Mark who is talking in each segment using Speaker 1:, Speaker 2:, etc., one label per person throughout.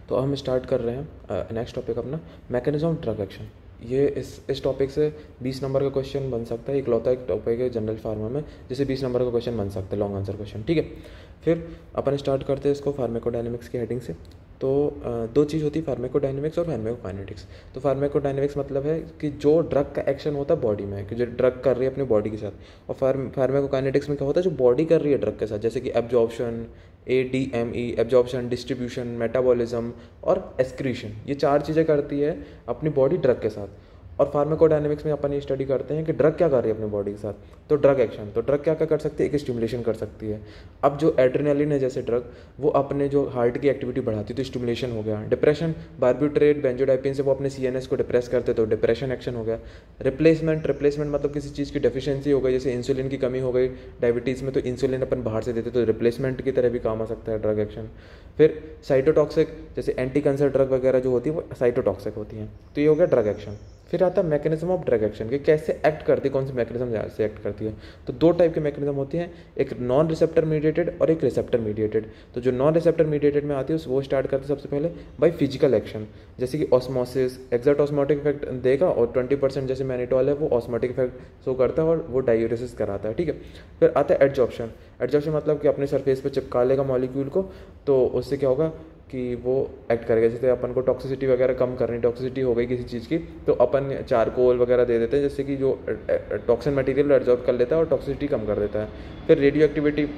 Speaker 1: तो हम स्टार्ट कर रहे हैं नेक्स्ट टॉपिक अपना, मैकेनिज्म ऑफ ड्रग एक्शन। ये इस टॉपिक से 20 नंबर का क्वेश्चन बन सकता है। इकलौता एक टॉपिक है जनरल फार्मा में जिसे 20 नंबर का क्वेश्चन बन सकता है, लॉन्ग आंसर क्वेश्चन। ठीक है, फिर अपन स्टार्ट करते हैं इसको फार्माकोडायनेमिक्स की हेडिंग से। तो दो चीज़ होती है, फार्माकोडायनेमिक्स और फार्माकोकाइनेटिक्स। तो फार्माकोडायनेमिक्स मतलब है कि जो ड्रग का एक्शन होता है बॉडी में, कि जो ड्रग कर रही है अपनी बॉडी के साथ। और फार्माकोकाइनेटिक्स में क्या होता है, जो बॉडी कर रही है ड्रग के साथ, जैसे कि absorption, ADME, absorption, distribution, metabolism और एक्सक्रीशन। ये 4 चीज़ें करती है अपनी बॉडी ड्रग के साथ। और फार्माकोडायनेमिक्स में अपन ये स्टडी करते हैं कि ड्रग क्या कर रही है अपनी बॉडी के साथ। तो ड्रग एक्शन, तो ड्रग क्या क्या कर सकती है, एक स्टिमुलेशन कर सकती है। अब जो एड्रेनालिन है जैसे ड्रग, वो अपने जो हार्ट की एक्टिविटी बढ़ाती है तो स्टिमुलेशन हो गया। डिप्रेशन, बार्बिट्रेट, बेंजोडाइपिन से वो अपने CNS को डिप्रेस करते तो डिप्रेशन एक्शन हो गया। रिप्लेसमेंट मतलब किसी चीज़ की डेफिशिएंसी हो गई, जैसे इंसुलिन की कमी हो गई डायबिटीज़ में, तो इंसुलिन अपन बाहर से देते तो रिप्लेसमेंट की तरह भी काम आ सकता है ड्रग एक्शन। फिर साइटोटॉक्सिक, जैसे एंटी कैंसर ड्रग वगैरह जो होती है वो साइटोटॉक्सिक होती हैं। तो ये हो गया ड्रग एक्शन। फिर आता है मैकेनिज्म ऑफ ड्रग एक्शन, कि कैसे एक्ट करती है, कौन सी मैकेनिज्म से एक्ट करती है। तो 2 टाइप के मैकेनिज्म होती हैं, एक नॉन रिसेप्टर मीडिएटेड और एक रिसेप्टर मीडिएटेड। तो जो नॉन रिसेप्टर मीडिएटेड में आती है वो स्टार्ट करते हैं सबसे पहले बाय फिजिकल एक्शन, जैसे कि ऑस्मोसिस, एक्सर्ट ऑस्मोटिक इफेक्ट देगा, और 20% जैसे मैनिटॉल है वो ऑस्मोटिक इफेक्ट शो करता है और वो डायूरेसिस कराता है। ठीक है, फिर आता है एडजॉर्प्शन। एडजॉर्प्शन मतलब कि अपने सरफेस पे चिपका लेगा मॉलिक्यूल को, तो उससे क्या होगा कि वो एक्ट करेगा। जैसे अपन को टॉक्सिसिटी वगैरह कम करनी, टॉक्सिसिटी हो गई किसी चीज़ की, तो अपन चारकोल वगैरह दे देते हैं, जिससे कि जो टॉक्सिन मटेरियल एब्जॉर्ब कर लेता है और टॉक्सिसिटी कम कर देता है। फिर radio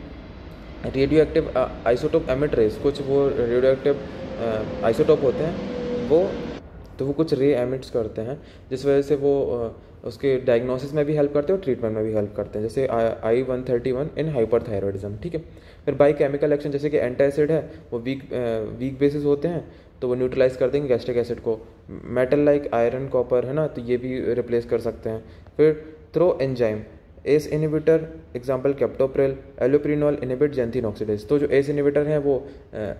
Speaker 1: active isotope emit rays, कुछ वो रेडियो एक्टिव आइसोटोप होते हैं वो कुछ रे एमिट्स करते हैं, जिस वजह से वो उसके डायग्नोसिस में भी हेल्प करते हैं और ट्रीटमेंट में भी हेल्प करते हैं, जैसे I-131 इन हाइपरथायरॉयडिज्म। ठीक है, फिर बाई केमिकल एक्शन, जैसे कि एंटासिड है वो वीक बेसिस होते हैं, तो वो न्यूट्रलाइज कर देंगे गैस्ट्रिक एसिड को। मेटल लाइक आयरन, कॉपर है ना, तो ये भी रिप्लेस कर सकते हैं। फिर through enzyme, ACE inhibitor example captopril, allopurinol inhibit xanthine oxidase. तो जो एस इनिबिटर हैं वो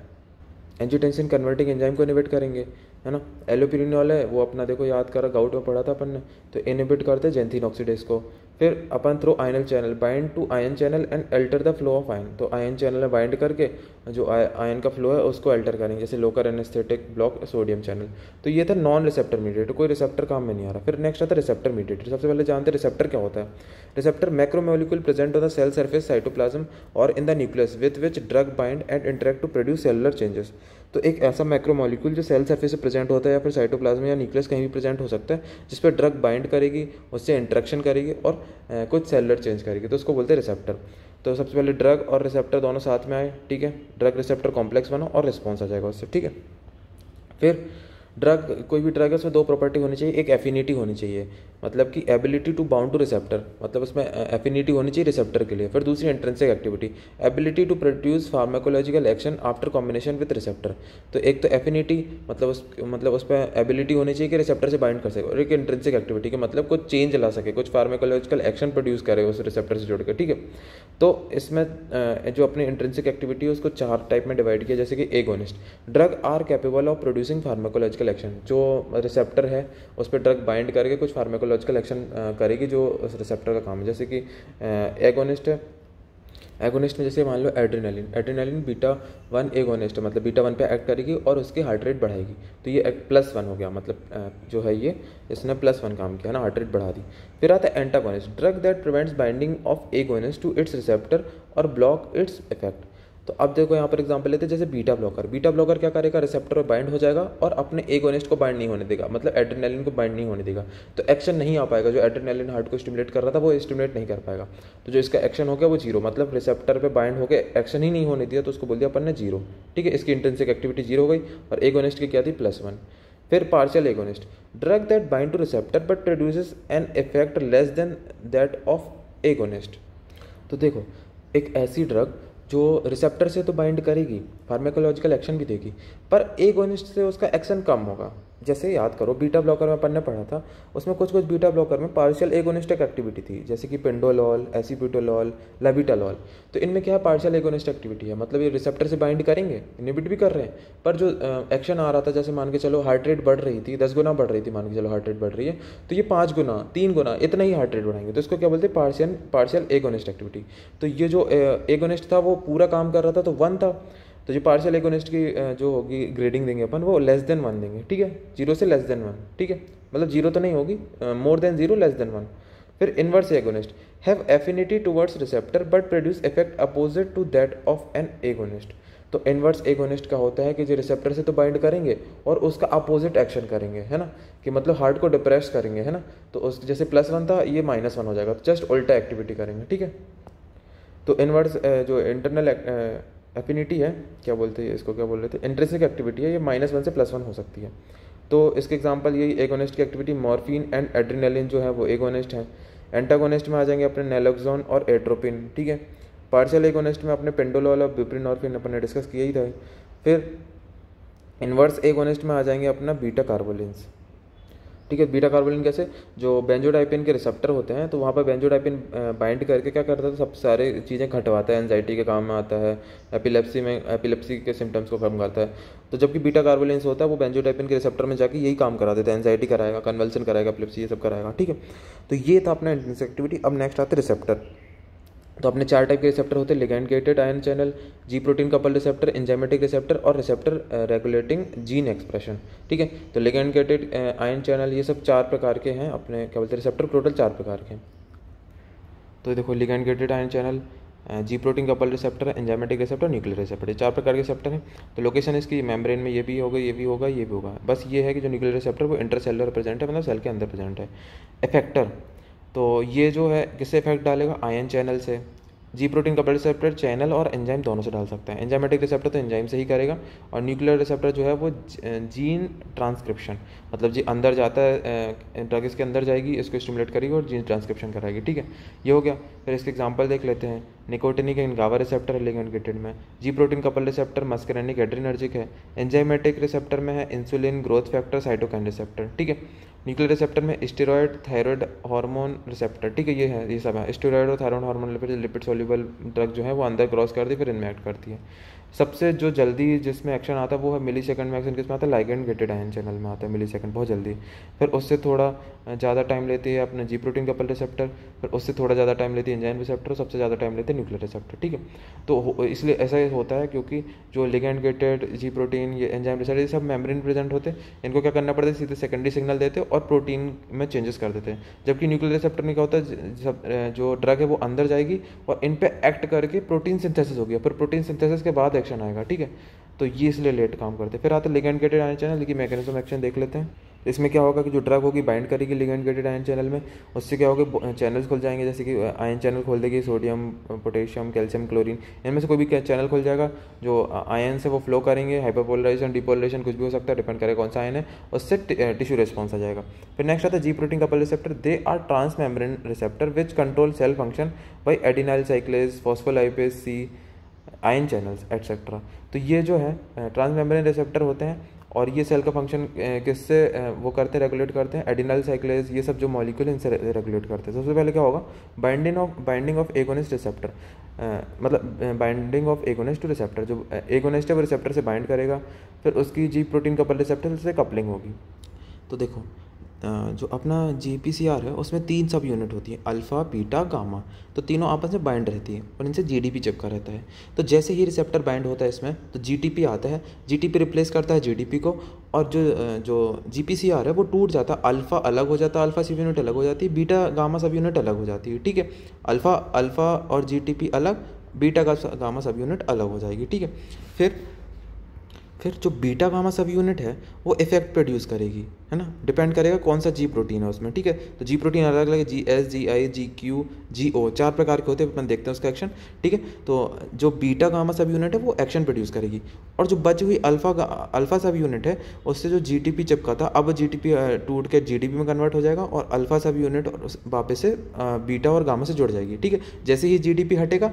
Speaker 1: एंजियोटेंसिन कन्वर्टिंग एंजाइम को इनिबिट करेंगे, है ना। एलोप्रिनॉल है वो अपना देखो याद करा, गाउट में पढ़ा था अपन ने, तो इनिबिट करते हैं जेंथिन ऑक्सीडेज को। फिर अपन through ion channel, bind to ion channel and alter the flow of ion. तो आयन चैनल में बाइंड करके जो आयन का फ्लो है उसको अल्टर करेंगे, जैसे local anaesthetic block sodium channel. तो ये था नॉन रिसेप्टर मीडिएटर, कोई रिसेप्टर काम में नहीं आ रहा। फिर नेक्स्ट आता है रिसेप्टर मीडिएटर। सबसे पहले जानते हैं रिसेप्टर क्या होता है। Receptor macromolecule present on the cell surface, cytoplasm और in the nucleus with which drug bind and interact to produce cellular changes. तो एक ऐसा मैक्रोमोलिक्यूल जो सेल सर्फेस से प्रेजेंट होता है या फिर साइटोप्लाज्म या न्यूक्लियस कहीं भी प्रेजेंट हो सकता है, जिस पर ड्रग बाइंड करेगी, उससे इंटरेक्शन करेगी और कुछ सेलुलर चेंज करेगी, तो उसको बोलते हैं रिसेप्टर। तो सबसे पहले ड्रग और रिसेप्टर दोनों साथ में आए, ठीक है, ड्रग रिसेप्टर कॉम्प्लेक्स बना और रिस्पॉन्स आ जाएगा उससे। ठीक है, फिर ड्रग, कोई भी ड्रग है उसमें 2 प्रॉपर्टी होनी चाहिए, एक एफिनिटी होनी चाहिए, मतलब कि ability to bound to receptor, मतलब उसमें एफिनिटी होनी चाहिए रिसेप्टर के लिए। फिर दूसरी intrinsic activity, ability to produce pharmacological action after combination with receptor. तो एक तो एफिनिटी मतलब उस पर एबिलिटी होनी चाहिए कि रिसेप्टर से बाइंड कर सके, और एक इंट्रिंसिक एक्टिविटी के मतलब कुछ चेंज ला सके, कुछ फार्माकोलॉजिकल एक्शन प्रोड्यूस करे उस रिसेप्टर से जुड़कर। ठीक है, तो इसमें जो अपनी इंट्रिंसिक एक्टिविटी है उसको 4 टाइप में डिवाइड किया, जैसे कि agonist, drug are capable of producing pharmacological action. जो रिसेप्टर है उस पर ड्रग बाइंड करके कुछ फार्माकोलॉजिकल एक्शन करेगी जो उस रिसेप्टर का काम है, जैसे कि एगोनिस्ट है। एगोनिस्ट में जैसे मान लो एड्रेनालिन β1 एगोनिस्ट है, मतलब β1 पे एक्ट करेगी और उसकी हार्ट रेट बढ़ाएगी, तो ये +1 हो गया, मतलब जो है ये इसने +1 काम किया ना, हार्ट रेट बढ़ा दी। फिर आता है antagonist, drug that prevents binding of agonist to its receptor और ब्लॉक इट्स इफेक्ट। तो अब देखो यहाँ पर एग्जांपल लेते हैं, जैसे बीटा ब्लॉकर क्या करेगा, रिसेप्टर पर बाइंड हो जाएगा और अपने एगोनिस्ट को बाइंड नहीं होने देगा, मतलब एड्रेनालिन को बाइंड नहीं होने देगा, तो एक्शन नहीं आ पाएगा। जो एड्रेनालिन हार्ट को स्टिमुलेट कर रहा था वो स्टिमुलेट नहीं कर पाएगा, तो जो इसका एक्शन हो गया वो 0, मतलब रिसेप्टर पे बाइंड होकर एक्शन ही नहीं होने दिया, तो उसको बोल दिया अपन ने 0। ठीक है, इसकी इंट्रिंसिक एक्टिविटी 0 हो गई, और एगोनिस्ट की क्या थी +1। फिर partial agonist, drug that bind to receptor but produces an effect less than that of agonist. तो देखो, एक ऐसी ड्रग जो रिसेप्टर से तो बाइंड करेगी, फार्माकोलॉजिकल एक्शन भी देगी, पर एगोनिस्ट से उसका एक्शन कम होगा। जैसे याद करो बीटा ब्लॉकर में अपन ने पढ़ा था, उसमें कुछ बीटा ब्लॉकर में पार्शियल एगोनिस्टिक एक्टिविटी थी, जैसे कि पेंडोलॉल, एसिपिटोलॉल, लेविटालॉल। तो इनमें क्या है, पार्शियल एगोनिस्ट एक्टिविटी है, मतलब ये रिसेप्टर से बाइंड करेंगे, इनहिबिट भी कर रहे हैं, पर जो एक्शन आ रहा था, जैसे मान के चलो हार्ट रेट बढ़ रही थी, 10 गुना बढ़ रही थी, मान के चलो हार्ट रेट बढ़ रही है, तो ये 5 गुना 3 गुना इतना ही हार्ट रेट बढ़ाएंगे, तो इसको क्या बोलते हैं, पार्शियल एगोनिस्ट एक्टिविटी। तो ये जो एगोनिस्ट था वो पूरा काम कर रहा था तो 1 था, तो जो पार्शियल एगोनिस्ट की जो होगी ग्रेडिंग देंगे अपन वो लेस देन 1 देंगे, ठीक है, 0 से लेस देन 1, ठीक है, मतलब 0 तो नहीं होगी, मोर देन 0 लेस देन 1। फिर inverse agonist have affinity towards receptor but produce effect opposite to that of an agonist. तो इनवर्स एगोनिस्ट का होता है कि जो रिसेप्टर से तो बाइंड करेंगे और उसका अपोजिट एक्शन करेंगे, है ना, कि मतलब हार्ट को डिप्रेस करेंगे, है ना, तो उस जैसे +1 था ये -1 हो जाएगा, तो जस्ट उल्टा एक्टिविटी करेंगे, ठीक है। तो इनवर्स जो इंटरनल एफिनिटी है, क्या बोलते हैं इसको, क्या बोल रहे थे, इंट्रिंसिक एक्टिविटी है, ये -1 से +1 हो सकती है। तो इसके एग्जांपल यही एगोनिस्ट की एक्टिविटी मॉर्फिन एंड एड्रेनालिन जो है वो एगोनिस्ट हैं। एंटागोनिस्ट में आ जाएंगे अपने नैलोक्सोन और एट्रोपिन, ठीक है। पार्शियल एगोनिस्ट में अपने पेंडोलॉल और बुप्रेनॉर्फिन अपन ने डिस्कस किया ही था। फिर इनवर्स एगोनिस्ट में आ जाएंगे अपना बीटा कार्बोलिन्स, ठीक है। बीटा कार्बोलिन कैसे, जो बेंजोडाइपिन के रिसेप्टर होते हैं तो वहाँ पर बेंजोडाइपिन बाइंड करके क्या करता है, सब सारे चीज़ें घटवाता है, एंजाइटी के काम में आता है, एपिलेप्सी के सिम्टम्स को कम करता है। तो जबकि बीटा कार्बोलिन्स होता है वो बेंजोडाइपिन के रिसेप्टर में जाके यही काम करा देता है, एंजाइटी कराएगा, कन्वल्सन कराएगा, एपिलेप्सी ये सब कराएगा, ठीक है। तो ये था अपना इंट्रिंसिक एक्टिविटी। अब नेक्स्ट आते हैं रिसेप्टर। तो अपने 4 टाइप के रिसेप्टर होते हैं, ligand gated ion channel, G protein couple receptor, enzymatic receptor और रिसेप्टर रेगुलेटिंग जीन एक्सप्रेशन, ठीक है। तो लिगैंड गेटेड आयन चैनल ये सब 4 प्रकार के हैं अपने, क्या बोलते हैं, रिसेप्टर टोटल 4 प्रकार के हैं। तो देखो ligand gated ion channel, G protein couple receptor, enzymatic receptor, nuclear receptor, ये 4 प्रकार के रिसेप्टर हैं। तो लोकेशन इसकी मेम्ब्रेन में ये भी होगा, ये भी होगा, ये भी होगा। बस ये है कि जो न्यूक्लियर रिसेप्टर वो इंटरसेलुलर प्रेजेंट है, मतलब सेल के अंदर प्रेजेंट है। इफेक्टर, तो ये जो है किससे इफेक्ट डालेगा, आयन चैनल से। G protein couple receptor channel और एंजाइम दोनों से डाल सकता है। एंजाइमेटिक रिसेप्टर तो एंजाइम से ही करेगा, और न्यूक्लियर रिसेप्टर जो है वो जीन ट्रांसक्रिप्शन, मतलब जी अंदर जाता है, ड्रग इसके अंदर जाएगी, इसको स्टिमुलेट करेगी और जीन ट्रांसक्रिप्शन कराएगी, ठीक है। ये हो गया। फिर इसके एग्जांपल देख लेते हैं। निकोटिनिक गावा रिसेप्टर है लिगैंड गेटेड में, G protein couple receptor muscarinic adrenergic है, एंजाइमेटिक रिसेप्टर में है insulin growth factor cytokine receptor, ठीक है। न्यूक्लियर रिसेप्टर में स्टेरॉयड थायराइड हार्मोन रिसेप्टर, ठीक है, ये सब है। स्टेरॉयड और thyroid hormone lipid soluble drug जो है वो अंदर क्रॉस करती है, फिर इनमें एक्ट करती है। सबसे जो जल्दी जिसमें एक्शन आता है वो है मिली सेकंड में एक्शन किसमें आता है, लिगैंड गेटेड आयन चैनल में आता है, मिली सेकंड, बहुत जल्दी। फिर उससे थोड़ा ज़्यादा टाइम लेती है अपने जी प्रोटीन कपल रिसेप्टर, फिर उससे थोड़ा ज़्यादा टाइम लेती है एंजाइम रिसेप्टर, सबसे ज़्यादा टाइम लेते हैं न्यूक्लियर रिसेप्टर, ठीक है। तो इसलिए ऐसा होता है क्योंकि जो लिगैंड गेटेड, जी प्रोटीन, ये एंजाइम रिसेप्टर, ये सब मेम्ब्रेन प्रेजेंट होते हैं, इनको क्या करना पड़ता है, सीधे सेकेंडरी सिग्नल देते हैं और प्रोटीन में चेंजेस कर देते हैं। जबकि न्यूक्लियर रिसेप्टर में क्या होता है, जो ड्रग है वो अंदर जाएगी और इन पे एक्ट करके प्रोटीन सिंथेसिस हो गया, फिर प्रोटीन सिंथेसिस के बाद एक्शन आएगा, ठीक है। तो ये इसलिए लेट काम करते हैं। फिर आते लिगैंड गेटेड आयन चैनल की मैकेनिज्म एक्शन देख लेते हैं। इसमें क्या होगा कि जो ड्रग होगी बाइंड करेगी लिगैंड गेटेड आयन चैनल में, उससे क्या होगा, चैनल्स खुल जाएंगे, जैसे कि आयन चैनल खोल देगी, सोडियम, पोटेशियम, कैल्शियम, क्लोरीन, इनमें से कोई भी चैनल खुल जाएगा। जो आयन से वो फ्लो करेंगे, हाइपरपोलराइजेशन, डिपोलराइजेशन, कुछ भी हो सकता है, डिपेंड करेगा कौन सा आयन है, उससे टिश्यू रिस्पॉन्स आ जाएगा। फिर नेक्स्ट आता है G protein couple receptor, they are trans membrane receptor which control cell function by adenylyl cyclase, phospholipase C, ion channels etcetera. तो ये जो है ट्रांस मेम्ब्रेन रिसेप्टर होते हैं और ये सेल का फंक्शन किससे वो करते हैं, रेगुलेट करते हैं, एडिनाइल साइक्लेज, ये सब जो मॉलिक्यूल इनसे रेगुलेट करते हैं। सबसे पहले क्या होगा, बाइंडिंग ऑफ एगोनिस्ट रिसेप्टर, मतलब binding of agonist to receptor, जो एगोनिस्ट है वो रिसेप्टर से बाइंड करेगा, फिर उसकी जी प्रोटीन कपल रिसेप्टर से कपलिंग होगी। तो देखो जो अपना GPCR है उसमें 3 सब यूनिट होती है, अल्फ़ा, बीटा, गामा। तो तीनों आपस में बाइंड रहती है और इनसे GDP चिपका रहता है। तो जैसे ही रिसेप्टर बाइंड होता है इसमें तो GTP आता है, GTP रिप्लेस करता है GDP को, और जो GPCR है वो टूट जाता है, अल्फ़ा अलग हो जाता है, अल्फ़ा सब यूनिट अलग हो जाती है, बीटा गामा सब यूनिट अलग हो जाती है, ठीक है। अल्फ़ा और GTP अलग, बीटा गामा सब यूनिट अलग हो जाएगी, ठीक है। फिर जो बीटा गामा सब यूनिट है वो इफेक्ट प्रोड्यूस करेगी, है ना, डिपेंड करेगा कौन सा जी प्रोटीन है उसमें, ठीक है। तो जी प्रोटीन अलग अलग है, GS, GI, GQ, GO, 4 प्रकार के होते हैं, अपन देखते हैं उसका एक्शन, ठीक है। तो जो बीटा गामा सब यूनिट है वो एक्शन प्रोड्यूस करेगी, और जो बची हुई अल्फा सब यूनिट है उससे जो GTP चिपका था, अब GTP टूट के GDP में कन्वर्ट हो जाएगा और अल्फा सब यूनिट वापस से बीटा और गामा से जुड़ जाएगी, ठीक है। जैसे ही GTP हटेगा,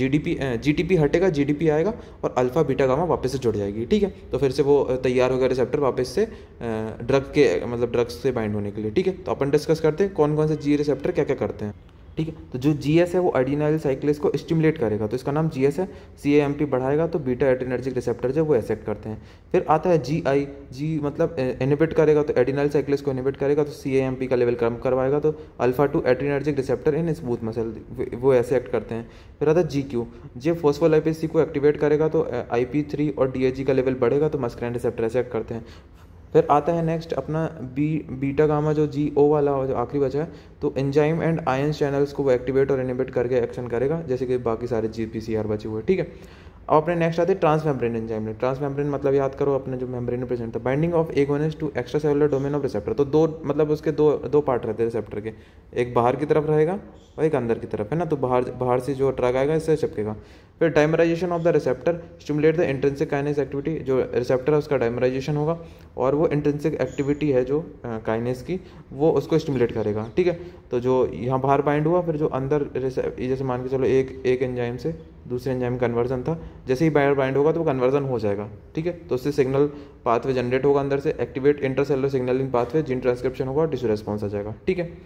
Speaker 1: GTP हटेगा, GDP आएगा और अल्फा बीटा गामा वापस से जुड़ जाएगी, ठीक है। तो फिर से वो तैयार होगा रिसेप्टर वापस से ड्रग्स से बाइंड होने के लिए, ठीक है। तो अपन डिस्कस करते हैं कौन कौन से जी रिसेप्टर क्या क्या करते हैं। ठीक है। तो जो GS है वो एडिनाइल साइक्लेस को स्टिमुलेट करेगा, तो इसका नाम GS है। CAMP बढ़ाएगा तो बीटा एड्रीनर्जिक रिसेप्टर जो वो एक्सेप्ट करते हैं। फिर आता है GI, G मतलब इनहिबिट करेगा तो एडिनाइल साइक्लेस को इनहिबिट करेगा तो CAMP का लेवल कम करवाएगा, तो alpha 2 adrenergic receptor in smooth muscle वो ऐसे एक्ट करते हैं। फिर आता है GQ, जे फोस्फोलाइपेज C को एक्टिवेट करेगा तो IP3 और DHG का लेवल बढ़ेगा तो मस्कुलिन रिसेप्टर ऐसे एक्ट करते हैं। फिर आता है नेक्स्ट अपना बीटा गामा जो GO वाला जो आखिरी बचा है, तो एंजाइम एंड आयन चैनल्स को वो एक्टिवेट और इनहिबिट करके एक्शन करेगा, जैसे कि बाकी सारे GPCR बचे हुए, ठीक है। अब अपने नेक्स्ट आते हैं ट्रांसमेम्ब्रेन एंजाइम। ट्रांसमेम्ब्रेन मतलब याद करो अपने जो मेम्ब्रेन में प्रेजेंट था, binding of agonist to extra cellular domain of receptor. तो दो मतलब उसके दो पार्ट रहते हैं रिसेप्टर के, एक बाहर की तरफ रहेगा और एक अंदर की तरफ, है ना। तो बाहर से जो ड्रग आएगा इससे चिपकेगा। फिर dimerisation of the receptor stimulate the intrinsic kinase activity, जो रिसेप्टर है उसका डाइमराइजेशन होगा और वो इंट्रिंसिक एक्टिविटी है जो काइनेस की, वो उसको स्टिमुलेट करेगा, ठीक है। तो जो यहाँ बाहर बाइंड हुआ, फिर जो अंदर जैसे मान के चलो एक एंजाइम से दूसरे एंजाइम कन्वर्जन था, जैसे ही बाहर बाइंड होगा तो वो कन्वर्जन हो जाएगा, ठीक है। तो उससे सिग्नल पाथवे जनरेट होगा अंदर से, activate intercellular signalling pathway, gene transcription होगा और टिश्यू रेस्पॉन्स आ जाएगा, ठीक है।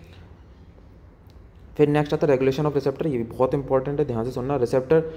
Speaker 1: फिर नेक्स्ट आता है रेगुलेशन ऑफ रिसेप्टर, ये भी बहुत इंपॉर्टेंट है, ध्यान से सुनना। Receptor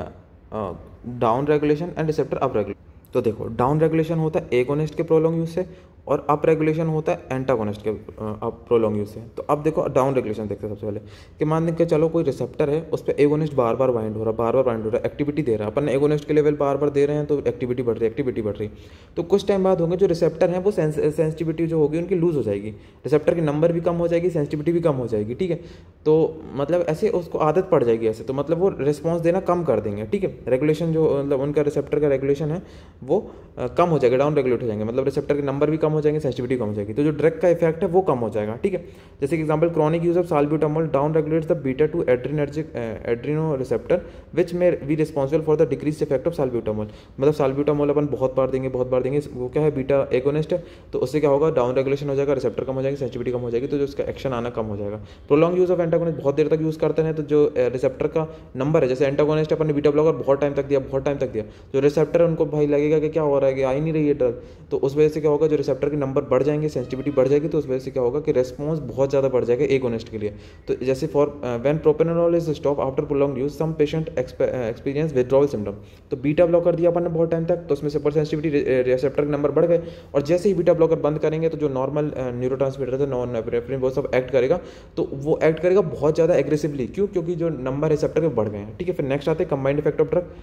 Speaker 1: down regulation and receptor up regulation. तो देखो डाउन रेगुलेशन होता है एगोनिस्ट के प्रोलॉन्ग यूज से और अप रेगुलेशन होता है एंटागोनिस्ट के अप प्रोलॉन्ग यूज से। तो अब देखो डाउन रेगुलेशन देखते हैं सबसे पहले कि मान के चलो कोई रिसेप्टर है, उस पर एगोनिस्ट बार बार बाइंड हो रहा है, एक्टिविटी दे रहा है, अपन एगोनिस्ट के लेवल बार बार दे रहे हैं तो एक्टिविटी बढ़ रही। तो कुछ टाइम बाद होंगे जो रिसेप्टर हैं वो सेंसिटिविटी जो होगी उनकी लूज हो जाएगी, रिसेप्टर की नंबर भी कम हो जाएगी, सेंसिटिविटी भी कम हो जाएगी, ठीक है। तो मतलब ऐसे उसको आदत पड़ जाएगी ऐसे, तो मतलब वो रिस्पॉन्स देना कम कर देंगे, ठीक है। रेगुलेशन जो मतलब उनका रिसेप्टर का रेगुलेशन है वो कम हो जाएगा, डाउन रेगुलेट हो जाएंगे, मतलब रिसेप्टर के नंबर भी कम हो जाएंगे, सेंसिटिविटी कम हो जाएगी। तो जो ड्रग का इफेक्ट है वो कम हो जाएगा, ठीक है। जैसे कि example chronic use of salbutamol down regulates the beta 2 adreno receptor which may be responsible for the decrease effect of salbutamol. मतलब साल्ब्यूटामोल अपन बहुत बार देंगे, वो क्या है बीटा एगोनिस्ट है, तो उससे क्या होगा डाउन रेगुलेशन हो जाएगा, रिसेप्टर कम हो जाएगी, सेंसिटिविटी कम हो जाएगी, तो जो उसका एक्शन आना कम हो जाएगा। प्रोलॉन्ग यूज ऑफ एंटागोनिस्ट बहुत देर तक यूज करते हैं तो जो रिसेप्टर का नंबर है, जैसे एंटागोनिस्ट अपन ने बीटा ब्लॉकर बहुत टाइम तक दिया, जो रिसेप्टर है उनको भाई लगेगा कि क्या हो रहा है कि आ ही नहीं रही है ड्रग, तो उस वजह से क्या होगा जो रिसेप्टर के नंबर बढ़ जाएंगे, सेंसिटिविटी बढ़ जाएगी, तो उस वजह से क्या होगा कि रेस्पॉन्स बहुत ज़्यादा बढ़ जाएगा एगोनिस्ट के लिए। तो जैसे for when propranolol is stop after prolonged use some patient experience withdrawal symptom. तो बीटा ब्लॉकर दिया अपन ने बहुत टाइम तक, तो उसमें सुपर सेंसिटिविटी रिसेप्टर के नंबर बढ़ गए, और जैसे ही बीटा ब्लॉकर बंद करेंगे तो जो नॉर्मल न्यूरोट्रांसमीटर है नॉन एपिनेफ्रिन वो सब एक्ट करेगा, तो वो एक्ट करेगा बहुत ज़्यादा एग्रेसिवली। क्यों? क्योंकि जो नंबर रिसेप्टर के बढ़ गए हैं, ठीक है। फिर नेक्स्ट आते हैं combined effect of drug.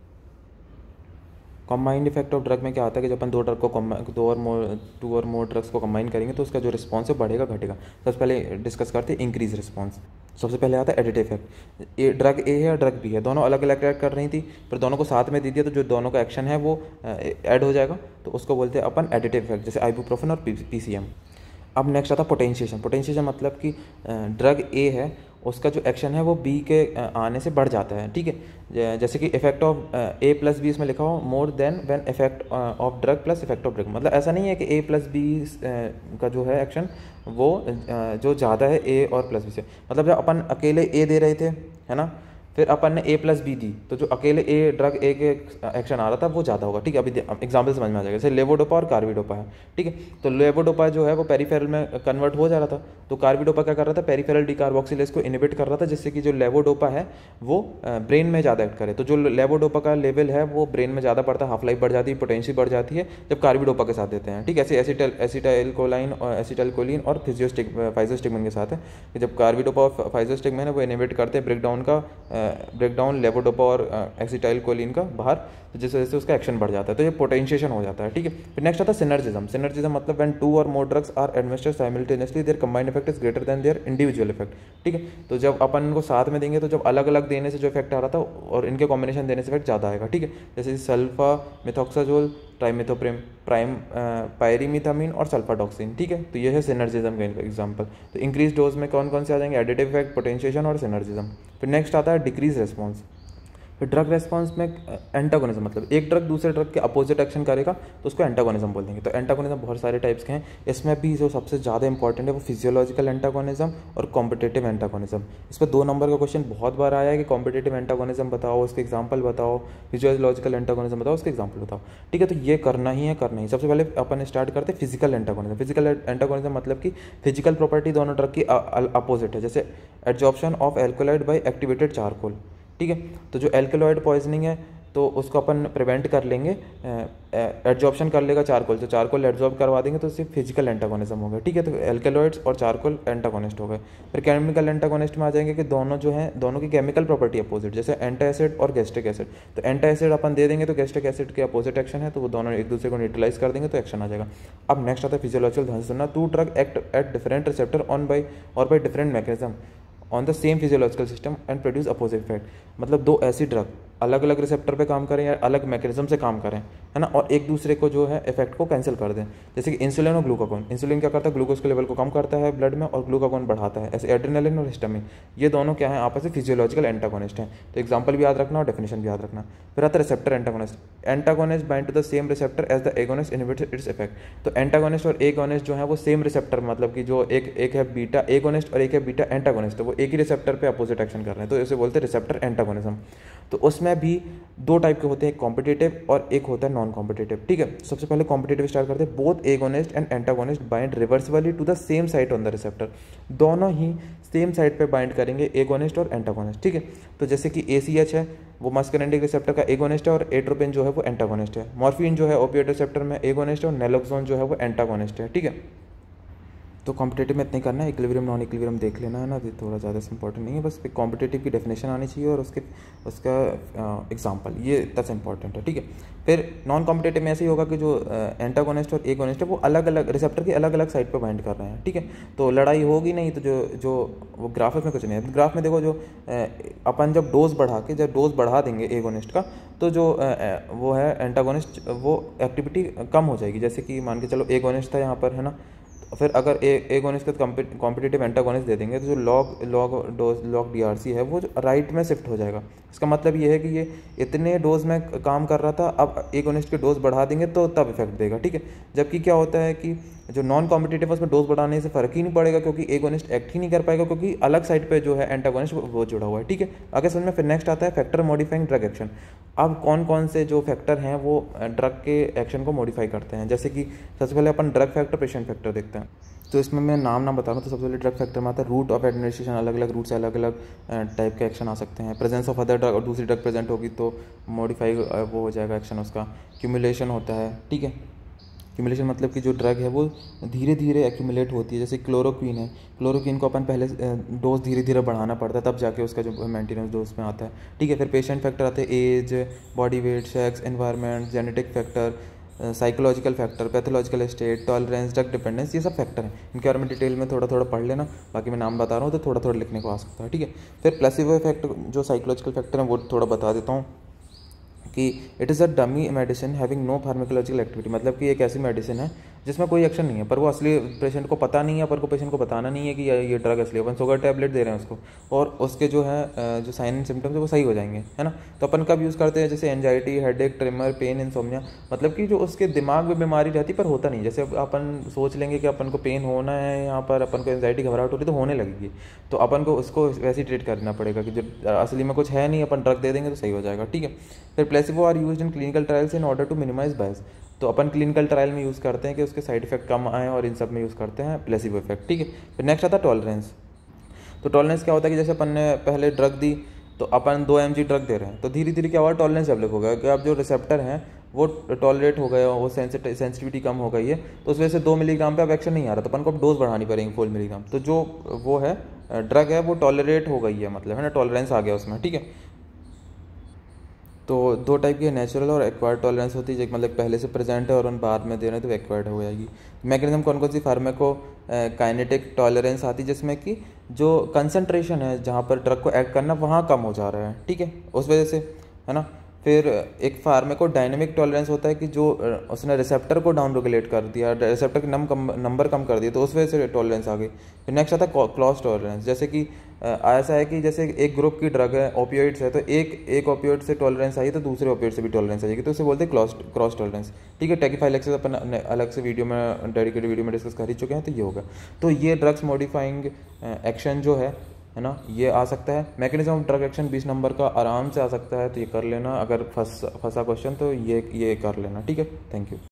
Speaker 1: Combined effect of drug में क्या आता है कि जब अपन टू और मोर ड्रग्स को कंबाइन करेंगे तो उसका जो रिस्पॉन्स है बढ़ेगा घटेगा। सबसे पहले डिस्कस करते हैं इंक्रीज रिस्पॉन्स। सबसे पहले आता है एडिटिव इफेक्ट। ड्रग ए है और ड्रग बी है, दोनों अलग अलग एक्ट कर रही थी, फिर दोनों को साथ में दे दिया तो जो दोनों का एक्शन है वो ऐड हो जाएगा, तो उसको बोलते हैं अपन एडिटिव इफेक्ट, जैसे आइबुप्रोफेन और PCM। अब नेक्स्ट आता है पोटेंशिएशन मतलब कि ड्रग ए है उसका जो एक्शन है वो बी के आने से बढ़ जाता है, ठीक है। जैसे कि इफेक्ट ऑफ A + B इसमें लिखा हो more than when effect of drug plus effect of drug. मतलब ऐसा नहीं है कि A + B का जो है एक्शन वो जो ज़्यादा है A और +B से। मतलब जब अपन अकेले A दे रहे थे, है ना, फिर अपन ने A + B दी, तो जो अकेले ड्रग ए के एक्शन आ रहा था वो ज़्यादा होगा, ठीक है। अभी एग्जाम्पल समझ में आ जाएगा, जैसे लेवोडोपा और कार्बिडोपा है, ठीक है। तो लेवोडोपा जो है वो पेरिफेरल में कन्वर्ट हो जा रहा था, तो कार्बिडोपा क्या कर रहा था, पेरिफेरल डिकार्बोक्सिलेज को इनहिबिट कर रहा था, जिससे कि जो लेवोडोपा है वो ब्रेन में ज़्यादा एक्ट करे। तो जो लेवोडोपा का लेवल है वो ब्रेन में ज़्यादा बढ़ता है, हाफ लाइफ बढ़ जाती है, पोटेंशियल बढ़ जाती है जब कार्बिडोपा के साथ देते हैं, ठीक है। ऐसे एसिटाइलकोलाइन और फाइजोस्टिगमिन के साथ है कि जब कार्बिडोपा और फाइजोस्टिगमिन है वो इनहिबिट करते हैं ब्रेकडाउन लेवोडोपा और एसिटाइलकोलिन का बाहर, तो जिस वजह से उसका एक्शन बढ़ जाता है, तो ये पोटेंशिएशन हो जाता है, ठीक है। फिर नेक्स्ट आता है सिनर्जिज्म मतलब व्हेन 2 और more drugs are administered simultaneously their combined effect is greater than their individual effect, ठीक है। तो जब अपन इनको साथ में देंगे तो जब अलग अलग देने से जो इफेक्ट आ रहा था और इनके कॉम्बिनेशन देने से इफेक्ट ज़्यादा आएगा, ठीक है। जैसे सल्फा मिथॉक्साजोल, ट्राइमेथोप्रेम, पायरीमिथामिन और सल्फाडॉक्सिन, ठीक है। तो ये है सिनर्जिज्म का एग्जांपल। तो इंक्रीज डोज में कौन कौन से आ जाएंगे, एडिटिव इफेक्ट, पोटेंशिएशन और सिनर्जिज्म। फिर नेक्स्ट आता है डिक्रीज रिस्पॉन्स। फिर ड्रग रेस्पॉन्स में एंटागोनिज्म, मतलब एक ड्रग दूसरे ड्रग के अपोजिट एक्शन करेगा तो उसको एंटागोनिज्म बोल देंगे। तो एंटागोनिज्म बहुत सारे टाइप्स के हैं, इसमें भी जो सबसे ज़्यादा इंपॉर्टेंट है वो फिजियोलॉजिकल एंटागोनिज्म और कॉम्पिटिटिव एंटागोनिज्म। इस पर 2 नंबर का क्वेश्चन बहुत बार आया है कि कॉम्पिटिटिव एंटागोनिज्म बताओ, उसके एग्जाम्पल बताओ, फिजियोलॉजिकल एंटागोनिज्म बताओ, उसके एग्जाम्पल बताओ। ठीक है, तो ये करना ही है, करना ही। सबसे पहले अपन स्टार्ट करते हैं फिजिकल एंटागोनिज्म। फिजिकल एंटागोनिज्म मतलब कि फिजिकल प्रॉपर्टी दोनों ड्रग की अपोजिट है, जैसे absorption of alkaloid by activated charcoal. ठीक है, तो जो एल्कोलॉइड पॉइजनिंग है तो उसको अपन प्रिवेंट कर लेंगे, एब्जॉर्प्शन कर लेगा चारकोल, तो चारकोल एब्जॉर्ब करवा देंगे तो उससे फिजिकल एंटागोनिज्म हो गया। ठीक है, तो एल्कोलॉइड्स और चारकोल एंटागोनिस्ट हो गए। फिर केमिकल एंटागोनिस्ट में आ जाएंगे कि दोनों जो हैं दोनों की केमिकल प्रॉपर्टी अपोजिट, जैसे एंटा एसिड और गैस्ट्रिक एसिड। तो एंटा एसिड अपन दे देंगे तो गैस्ट्रिक एसिड के अपोजिट एक्शन है, तो वो दोनों एक दूसरे को न्यूट्रलाइज कर देंगे तो एक्शन आ जाएगा। अब नेक्स्ट आता है फिजियोलॉजिकल। ध्यान से सुनना, 2 drug act at different receptor on by और by different mechanism on the same physiological system and produce opposite effect. मतलब 2 ऐसी ड्रग अलग अलग रिसेप्टर पे काम करें या अलग मैकेनिज्म से काम करें, है ना, और एक दूसरे को जो है इफेक्ट को कैंसिल कर दें। जैसे कि इंसुलिन और ग्लूकागोन। इंसुलिन क्या करता है, ग्लूकोज के लेवल को कम करता है ब्लड में, और ग्लूकागोन बढ़ाता है। ऐसे एड्रेनालिन और हिस्टामिन, ये दोनों क्या है, आपस में फिजियोलॉजिकल एंटागोनिस्ट हैं। तो एग्जाम्पल भी याद रखना और डेफिनेशन भी याद रखना। फिर आता है receptor antagonist. Antagonist bind to the same receptor as the agonist inhibits its effect. तो एंटागोनिस्ट और एगोनिस्ट जो है वो सेम रिसेप्टर, मतलब कि जो एक है बीटा एगोनिस्ट और एक है बीटा एंटागोनिस्ट, तो वो एक ही रिसेप्टर पे अपोजिट एक्शन कर रहे हैं, तो इसे बोलते हैं रिसेप्टर एंटागोनिज्म। तो उसमें भी 2 टाइप के होते हैं, कॉम्पिटिटिव और एक होता है नॉन कॉम्पिटिटिव। ठीक है, सबसे पहले कॉम्पिटिटिव स्टार्ट करते हैं। Both agonist and antagonist bind reversibly to the same site on the receptor. दोनों ही सेम साइट पे बाइंड करेंगे, एगोनिस्ट और एंटागोनिस्ट। ठीक है, तो जैसे कि ACH है वो मस्करनिक रिसेप्टर का एगोनिस्ट है और एट्रोपिन जो है वो एंटागोनिस्ट है। मॉर्फिन जो है ओपियोइड रिसेप्टर में एगोनिस्ट है और नैलोक्सोन जो है वो एंटागोनिस्ट है। ठीक है, तो कॉम्पिटेटिव में इतना ही करना है, इक्विलिब्रियम नॉन इक्विलिब्रियम देख लेना है ना, ये थोड़ा ज़्यादा इंपॉर्टेंट नहीं है, बस कॉम्पिटेटिव की डेफिनेशन आनी चाहिए और उसका एग्जांपल, ये इतना इंपॉर्टेंट है। ठीक है, फिर नॉन कॉम्पिटेटिव में ऐसे ही होगा कि जो एंटागोनिस्ट और एगोनिस्ट है वो अलग अलग रिसेप्टर की अलग अलग साइड पर बाइंड कर रहे हैं। ठीक है, तो लड़ाई होगी नहीं, तो जो वो ग्राफ में कुछ नहीं है। ग्राफ में देखो, जो अपन जब डोज बढ़ा देंगे एगोनिस्ट का, तो जो वो है एंटागोनिस्ट वो एक्टिविटी कम हो जाएगी। जैसे कि मान के चलो एगोनिस्ट था यहाँ पर, है ना, फिर अगर एगोनिस्ट का कॉम्पिटिटिव एंटागोनिस्ट दे देंगे तो जो लॉग DRC है वो राइट में शिफ्ट हो जाएगा। इसका मतलब ये है कि ये इतने डोज में काम कर रहा था, अब एगोनिस्ट के डोज बढ़ा देंगे तो तब इफेक्ट देगा। ठीक है, जबकि क्या होता है कि जो नॉन कॉम्पिटिटिव है उसमें डोज बढ़ाने से फर्क ही नहीं पड़ेगा, क्योंकि एगोनिस्ट एक्ट ही नहीं कर पाएगा, क्योंकि अलग साइड पे जो है एंटागोनिस्ट वो जुड़ा हुआ है। ठीक है, आगे समझ में। फिर नेक्स्ट आता है फैक्टर मॉडिफाइंग ड्रग एक्शन। अब कौन कौन से जो फैक्टर हैं वो ड्रग के एक्शन को मॉडिफाई करते हैं, जैसे कि सबसे पहले अपन ड्रग फैक्टर, पेशेंट फैक्टर देखते हैं। तो इसमें मैं नाम बता रहा हूँ। तो सबसे पहले ड्रग फैक्टर में आता है रूट ऑफ एडमिनिस्ट्रेशन, अलग अलग रूट से अलग अलग टाइप के एक्शन आ सकते हैं। प्रेजेंस ऑफ अदर ड्रग, और दूसरी ड्रग प्रेजेंट होगी तो मॉडिफाई वो हो जाएगा एक्शन उसका। क्यूमुलेशन होता है। ठीक है, क्यूमुलेशन मतलब कि जो ड्रग है वो धीरे धीरे एक्यूमुलेट होती है। जैसे क्लोरोक्वीन है, क्लोरोक्वीन को अपन पहले डोज धीरे धीरे बढ़ाना पड़ता है, तब जाके उसका जो मेंटेनेंस डोज में आता है। ठीक है, फिर पेशेंट फैक्टर आते हैं, age, body weight, sex, environment, genetic factor, psychological factor, pathological state, tolerance, drug dependence, ये सब फैक्टर हैं। इनके बारे में डिटेल में थोड़ा थोड़ा पढ़ लेना, बाकी मैं नाम बता रहा हूँ तो थोड़ा थोड़ा लिखने को आ सकता है। ठीक है, फिर प्लेसिबो इफेक्ट जो साइकोलॉजिकल फैक्टर है वो थोड़ा बता देता हूँ कि it is a dummy medicine having no pharmacological activity. मतलब कि एक ऐसी मेडिसिन है जिसमें कोई एक्शन नहीं है, पर वो असली पेशेंट को पता नहीं है, पर को पेशेंट को बताना नहीं है कि ये ड्रग असली। अपन शुगर टैबलेट दे रहे हैं उसको, और उसके जो है जो साइन एंड सिम्टम्स है वो सही हो जाएंगे, है ना। तो अपन कब यूज़ करते हैं, जैसे anxiety, headache, tremor, pain, insomnia, मतलब कि जो उसके दिमाग में बीमारी रहती पर होता नहीं। जैसे अपन सोच लेंगे कि अपन को पेन होना है, यहाँ पर अपन को एंजाइटी, घबराहट हो रही तो होने लगेगी, तो अपन को उसको वैसे ही ट्रीट करना पड़ेगा कि जो असली में कुछ है नहीं, अपन ड्रग दे देंगे तो सही हो जाएगा। ठीक है, फिर placebo are used in clinical trials in order to minimize bias. तो अपन क्लिनिकल ट्रायल में यूज़ करते हैं कि उसके साइड इफेक्ट कम आए, और इन सब में यूज़ करते हैं प्लेसिबो इफेक्ट। ठीक है, फिर नेक्स्ट आता है टॉलरेंस। तो टॉलरेंस क्या होता है कि जैसे अपन ने पहले ड्रग दी, तो अपन 2 mg ड्रग दे रहे हैं, तो धीरे धीरे क्या हुआ, टॉलरेंस डेवलप हो गया कि अब जो रिसेप्टर हैं वो टॉलरेट हो गया, वो सेंसिटिविटी कम हो गई है, तो उस वजह से 2 मिलीग्राम पे अब एक्शन नहीं आ रहा, तो अपन को अब डोज बढ़ानी पड़ेगी 4 मिलीग्राम। तो जो वो है ड्रग है वो टॉलरेट हो गई है, मतलब है ना, टॉलरेंस आ गया उसमें। ठीक है, तो 2 टाइप की नेचुरल और एक्वायर्ड टॉलरेंस होती है, मतलब पहले से प्रेजेंट है और उन बाद में दे रहे हैं तो एक्वायर्ड हो जाएगी। मैकेनिज्म कौन कौन सी, फार्माको काइनेटिक टॉलरेंस आती है, जिसमें कि जो कंसंट्रेशन है जहाँ पर ड्रग को एक्ट करना वहाँ कम हो जा रहा है। ठीक है, उस वजह से, है ना। फिर एक फार्माको डायनेमिक टॉलरेंस होता है कि जो उसने रिसेप्टर को डाउन रेगुलेट कर दिया, रिसेप्टर के नंबर कम कर दिया, तो उस वजह से टॉलरेंस आ गई। फिर नेक्स्ट आता है क्रॉस टॉलरेंस, जैसे कि ऐसा है कि जैसे एक ग्रुप की ड्रग है, ओपियोइड्स है, तो एक ओपियोइड से टॉलरेंस आई तो दूसरे ओपियोइड से भी टॉलरेंस आएगी, तो उसे बोलते हैं क्रॉस टॉलरेंस। ठीक है, टैकीफाइलैक्सिस अपन अलग से वीडियो में, डेडिकेटेड वीडियो में डिस्कस कर ही चुके हैं, तो ये होगा। तो ये ड्रग्स मॉडिफाइंग एक्शन जो है ना, ये आ सकता है। Mechanism of drug action 20 number का आराम से आ सकता है, तो ये कर लेना। अगर फंसा क्वेश्चन तो ये कर लेना। ठीक है, थैंक यू।